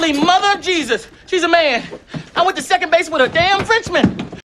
Holy Mother of Jesus. She's a man. I went to second base with a damn Frenchman.